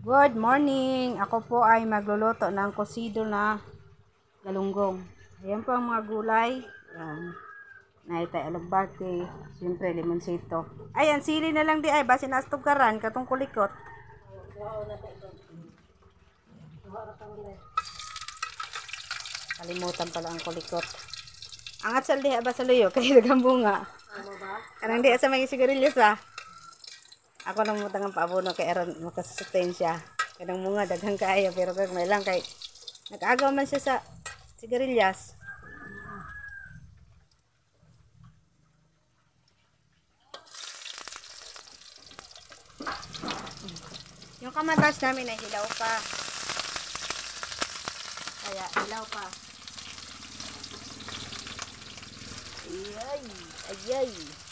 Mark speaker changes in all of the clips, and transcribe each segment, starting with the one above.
Speaker 1: Good morning! Ako po ay magluluto ng kosido na galunggong. Ayan po ang mga gulay. Ayan. Naitay alugbate. Siyempre, limonsito. Ayan, sili na lang di ay. Basi nastugaran. Katong kulikot. Kalimutan pala ang kulikot. Ang atsal di ba sa luyo? Kaya dagang bunga. Kanang di sa mga sigarilyas ba? Ako nang mutang ang paabono kay aron makasustain siya. Kanang mga daghang kaayo pero kag may lang kay nag-agaw man siya sa sigarilyas. Yung kamatas namin ay hilaw pa. Kaya hilaw pa. Ayay, ayay.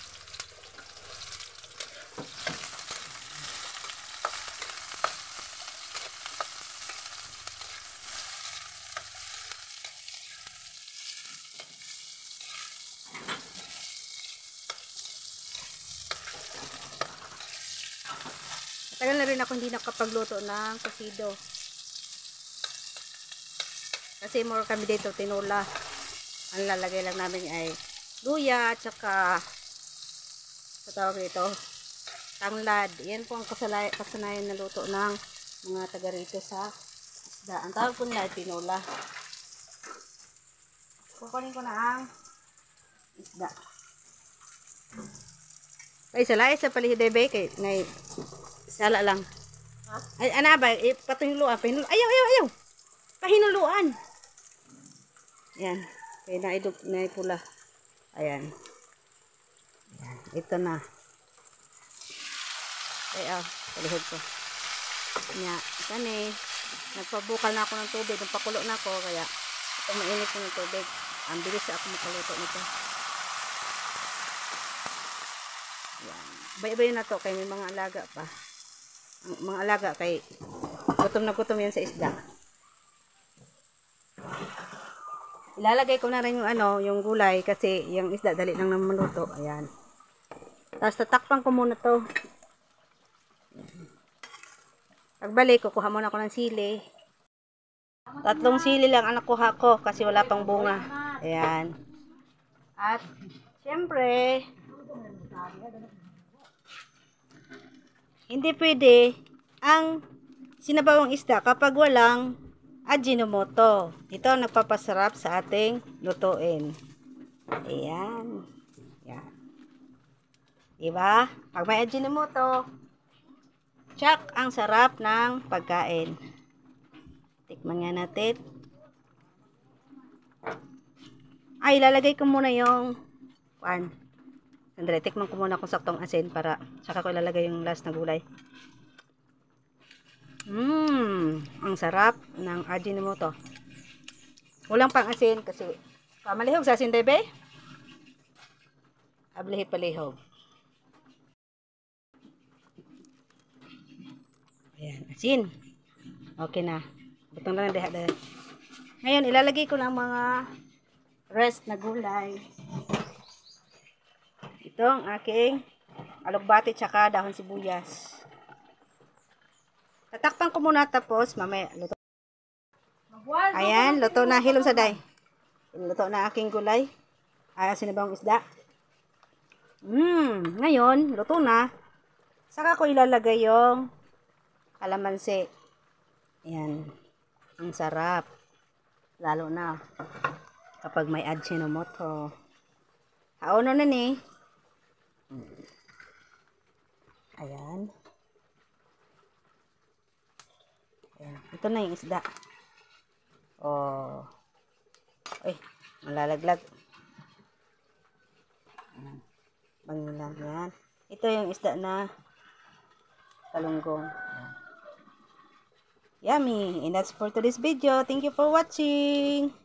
Speaker 1: Tagal na rin ako hindi nakapagluto ng kosido. Kasi more kami dito tinola. Ang lalagay lang namin ay luya at saka sa tawag dito tanglad. Yan po ang kasanayan na luto ng mga taga rito sa isda. Ang tawag po nila ay tinola. Kukunin ko na ang isda. Ay salay sa palihidebe kay ngay sala lang. Ha? Ay ana ba patinuluan, ayaw. Pahinuluan. Yan. Kaya naidog na pula. Ayan. Ayan. Ito na. Ay palihod ko. Nya, kani nagpabukal na ako ng tubig, nagpakulo na ako kaya ito mainit ko ng tubig. Ang bilis ako makaluto nito. Ayan. Bay-bay na to kay may mga alaga pa. Mga alaga kay gutom na gutom yan sa isda. Ilalagay ko na rin yung yung gulay kasi yung isda dali lang naman maluto. Ayan. Tapos tatakpan ko muna to. Pagbalik kukuha muna ako ng sili. 3 sili lang ang nakuha ko kasi wala pang bunga. Ayan. At syempre hindi pwede ang sinabawang isda kapag walang Ajinomoto. Ito ang nagpapasarap sa ating lutuin. Ayan. Ayan. Diba? Pag may Ajinomoto, tsak ang sarap ng pagkain. Tikman nga natin. Ay, ilalagay ko muna yung Sandali, tikman ko muna kung saktong asin para saka ko ilalagay yung last na gulay. Ang sarap ng Ajinomoto. Walang pang asin kasi pamalihog sa asin, bebe. Ablihi palihog. Ayan, asin. Okay na. Butang lang deha. Ngayon, ilalagay ko lang mga rest na gulay. Ito ang aking alugbate tsaka dahon sibuyas. Tatakpan ko muna tapos mamaya luto. Ayan, luto na. Hilom sa day. Luto na aking gulay. Sinabawang isda. Ngayon, luto na. Saka ko ilalagay yung kalamansi. Ayan. Ang sarap. Lalo na kapag may Ajinomoto. Haono na ni. Ayan. Ayan. Ito na yung isda. Ay, malalaglag. Bangin lang yan. Ito yung isda na galunggong. Yummy. And that's for today's video. Thank you for watching.